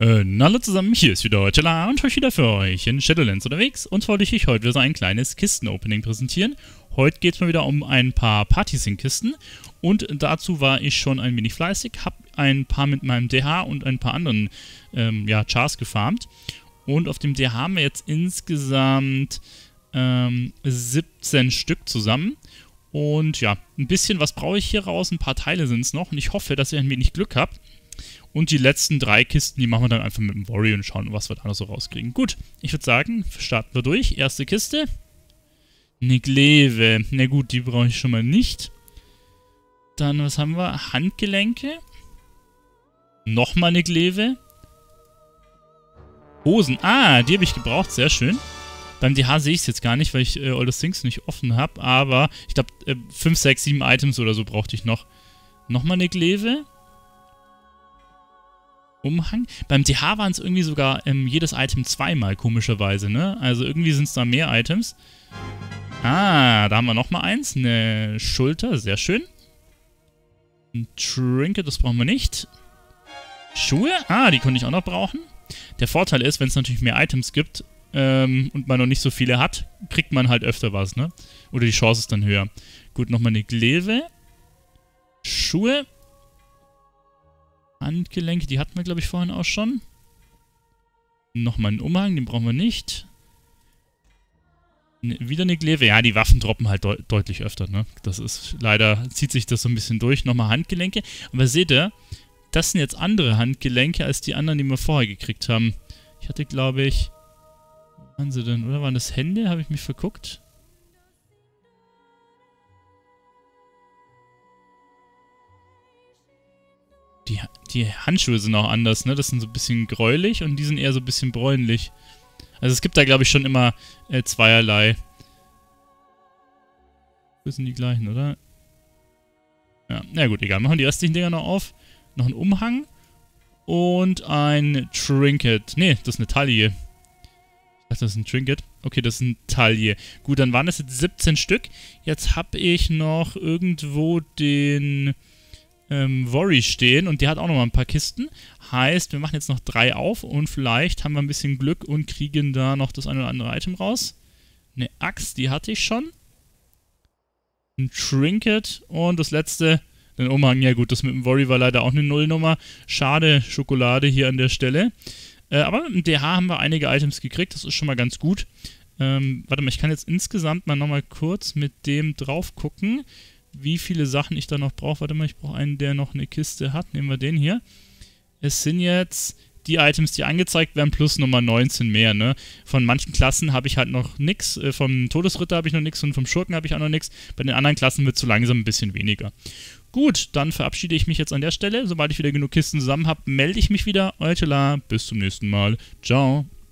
Hallo zusammen, hier ist wieder Eutela und heute wieder für euch in Shadowlands unterwegs und wollte ich euch heute wieder so ein kleines Kisten-Opening präsentieren. Heute geht es mal wieder um ein paar Partysync-Kisten und dazu war ich schon ein wenig fleißig, habe ein paar mit meinem DH und ein paar anderen Chars gefarmt und auf dem DH haben wir jetzt insgesamt 17 Stück zusammen. Und ja, ein bisschen was brauche ich hier raus, ein paar Teile sind es noch und ich hoffe, dass ihr ein wenig Glück habt. Und die letzten 3 Kisten, die machen wir dann einfach mit dem Warrior und schauen, was wir da noch so rauskriegen. Gut, ich würde sagen, starten wir durch. Erste Kiste. Eine Glaive. Na gut, die brauche ich schon mal nicht. Dann, was haben wir? Handgelenke. Nochmal eine Glaive. Hosen. Ah, die habe ich gebraucht. Sehr schön. Beim DH sehe ich es jetzt gar nicht, weil ich All the Things nicht offen habe. Aber ich glaube, 5, 6, 7 Items oder so brauchte ich noch. Nochmal eine Glaive. Umhang. Beim TH waren es irgendwie sogar jedes Item zweimal, komischerweise, ne? Also irgendwie sind es da mehr Items. Ah, da haben wir nochmal eins. Eine Schulter, sehr schön. Ein Trinket, das brauchen wir nicht. Schuhe, ah, die konnte ich auch noch brauchen. Der Vorteil ist, wenn es natürlich mehr Items gibt und man noch nicht so viele hat, kriegt man halt öfter was, ne? Oder die Chance ist dann höher. Gut, nochmal eine Glaive. Schuhe. Handgelenke, die hatten wir, glaube ich, vorhin auch schon. Nochmal einen Umhang, den brauchen wir nicht. Wieder eine Glaive. Ja, die Waffen droppen halt deutlich öfter, ne? Das ist, leider zieht sich das so ein bisschen durch. Nochmal Handgelenke. Aber seht ihr, das sind jetzt andere Handgelenke als die anderen, die wir vorher gekriegt haben. Ich hatte, glaube ich... Wo waren sie denn? Oder waren das Hände? Habe ich mich verguckt? Die Handschuhe sind auch anders, ne? Das sind so ein bisschen gräulich und die sind eher so ein bisschen bräunlich. Also es gibt da, glaube ich, schon immer zweierlei. Das sind die gleichen, oder? Ja, na gut, egal. Machen wir die restlichen Dinger noch auf. Noch ein Umhang. Und ein Trinket. Ne, das ist eine Taille. Ich dachte, das ist ein Trinket. Okay, das ist eine Taille. Gut, dann waren das jetzt 17 Stück. Jetzt habe ich noch irgendwo den... Worry stehen und der hat auch noch mal ein paar Kisten. Heißt, wir machen jetzt noch 3 auf und vielleicht haben wir ein bisschen Glück und kriegen da noch das eine oder andere Item raus. Eine Axt, die hatte ich schon. Ein Trinket und das letzte, den Umhang. Ja gut, das mit dem Worry war leider auch eine Nullnummer. Schade, Schokolade hier an der Stelle. Aber im DH haben wir einige Items gekriegt, das ist schon mal ganz gut. Warte mal, ich kann jetzt insgesamt mal nochmal kurz mit dem drauf gucken, wie viele Sachen ich da noch brauche. Warte mal, ich brauche einen, der noch eine Kiste hat. Nehmen wir den hier. Es sind jetzt die Items, die angezeigt werden, plus Nummer 19 mehr, ne? Von manchen Klassen habe ich halt noch nichts. Vom Todesritter habe ich noch nichts und vom Schurken habe ich auch noch nichts. Bei den anderen Klassen wird es so langsam ein bisschen weniger. Gut, dann verabschiede ich mich jetzt an der Stelle. Sobald ich wieder genug Kisten zusammen habe, melde ich mich wieder. Eutela, bis zum nächsten Mal. Ciao.